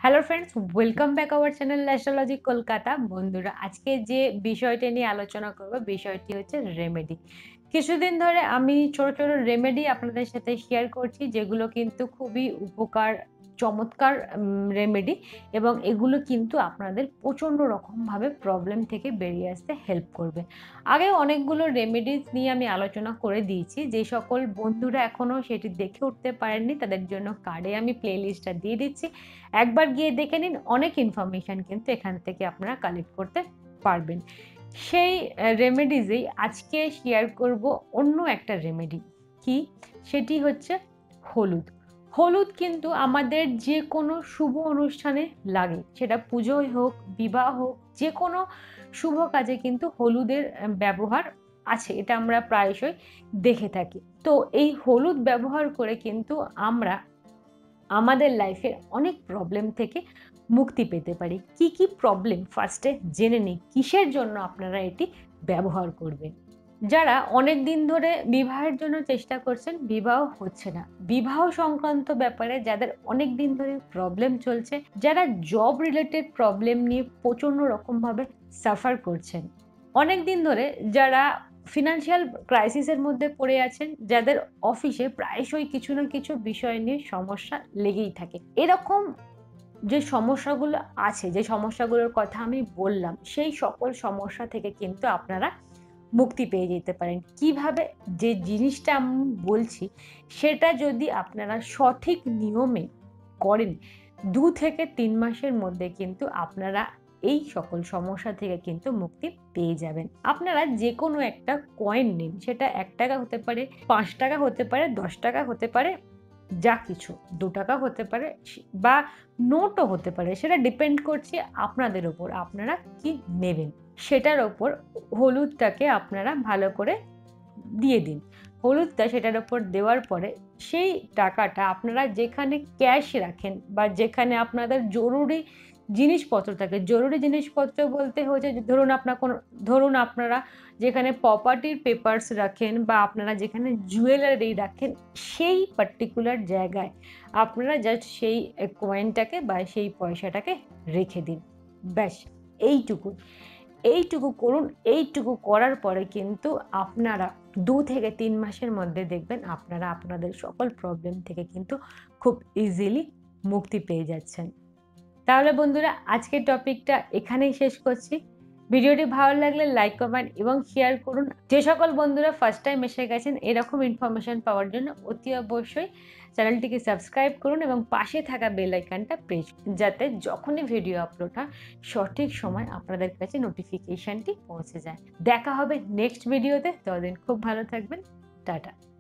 Hello friends, welcome back our channel astrology Kolkata. বন্ধুরা, আজকে যে বিষয়টা নিয়ে আলোচনা করব, বিষয়টি হচ্ছে রেমেডি। কিছুদিন ধরে আমি ছোট ছোট রেমেডি আপনাদের সাথে শেয়ার করছি, যেগুলো কিন্তু খুবই উপকার, চমৎকার রেমেডি, এবং এগুলো কিন্তু আপনাদের প্রচণ্ড রকমভাবে প্রবলেম থেকে বেরিয়ে আসতে হেল্প করবে। আগে অনেকগুলো রেমেডিস নিয়ে আমি আলোচনা করে দিয়েছি। যে সকল বন্ধুরা এখনও সেটি দেখে উঠতে পারেননি, তাদের জন্য কার্ডে আমি প্লে লিস্টটা দিয়ে দিচ্ছি। একবার গিয়ে দেখে নিন, অনেক ইনফরমেশন কিন্তু এখান থেকে আপনারা কালেক্ট করতে পারবেন। সেই রেমেডিজেই আজকে শেয়ার করব অন্য একটা রেমেডি। কি? সেটি হচ্ছে হলুদ। হলুদ কিন্তু আমাদের যে কোনো শুভ অনুষ্ঠানে লাগে, সেটা পুজোয় হোক, বিবাহ হোক, যে কোনো শুভ কাজে কিন্তু হলুদের ব্যবহার আছে। এটা আমরা প্রায়শই দেখে থাকি। তো এই হলুদ ব্যবহার করে কিন্তু আমরা আমাদের লাইফের অনেক প্রবলেম থেকে মুক্তি পেতে পারি। কি কি প্রবলেম ফার্স্টে জেনে নিই, কিসের জন্য আপনারা এটি ব্যবহার করবেন। যারা অনেক দিন ধরে বিবাহের জন্য চেষ্টা করছেন, বিবাহ হচ্ছে না, বিবাহ সংক্রান্ত ব্যাপারে যাদের অনেক দিন ধরে প্রবলেম চলছে, যারা জব রিলেটেড প্রবলেম নিয়ে প্রচণ্ড রকমভাবে সাফার করছেন, অনেক দিন ধরে যারা ফিনান্সিয়াল ক্রাইসিসের মধ্যে পড়ে আছেন, যাদের অফিসে প্রায়শই কিছু না কিছু বিষয় নিয়ে সমস্যা লেগেই থাকে, এরকম যে সমস্যাগুলো আছে, যে সমস্যাগুলোর কথা আমি বললাম, সেই সকল সমস্যা থেকে কিন্তু আপনারা মুক্তি পেয়ে যেতে পারেন। কিভাবে? যে জিনিসটা আমি বলছি সেটা যদি আপনারা সঠিক নিয়মে করেন, 2 থেকে 3 মাসের মধ্যে কিন্তু আপনারা এই সকল সমস্যা থেকে কিন্তু মুক্তি পেয়ে যাবেন। আপনারা যে কোনো একটা কয়েন নিন, সেটা 1 টাকা হতে পারে, 5 টাকা হতে পারে, 10 টাকা হতে পারে, যা কিছু, 2 টাকা হতে পারে বা নোটও হতে পারে, সেটা ডিপেন্ড করছে আপনাদের ওপর, আপনারা কি নেবেন সেটার ওপর। হলুদটাকে আপনারা ভালো করে দিয়ে দিন। হলুদটা সেটার ওপর দেওয়ার পরে সেই টাকাটা আপনারা যেখানে ক্যাশ রাখেন বা যেখানে আপনাদের জরুরি জিনিসপত্র থাকে, জরুরি জিনিসপত্র বলতে হচ্ছে যে ধরুন আপনারা যেখানে প্রপার্টির পেপারস রাখেন বা আপনারা যেখানে জুয়েলারি রাখেন, সেই পার্টিকুলার জায়গায় আপনারা জাস্ট সেই কয়েনটাকে বা সেই পয়সাটাকে রেখে দিন। ব্যাস, এইটুকু এইটুকু করুন। এইটুকু করার পরে কিন্তু আপনারা 2 থেকে 3 মাসের মধ্যে দেখবেন আপনারা আপনাদের সকল প্রবলেম থেকে কিন্তু খুব ইজিলি মুক্তি পেয়ে যাচ্ছেন। তাহলে বন্ধুরা, আজকের টপিকটা এখানেই শেষ করছি। ভিডিওটি ভালো লাগলে লাইক, কমেন্ট এবং শেয়ার করুন। যে সকল বন্ধুরা ফার্স্ট টাইম এসে গেছেন এরকম ইনফরমেশন পাওয়ার জন্য অতি অবশ্যই চ্যানেলটিকে সাবস্ক্রাইব করুন এবং পাশে থাকা বেল আইকনটা প্রেস, যাতে যখনই ভিডিও আপলোড হয় সঠিক সময় আপনাদের কাছে নোটিফিকেশনটি পৌঁছে যায়। দেখা হবে নেক্সট ভিডিওতে। ততদিন খুব ভালো থাকবেন। টাটা।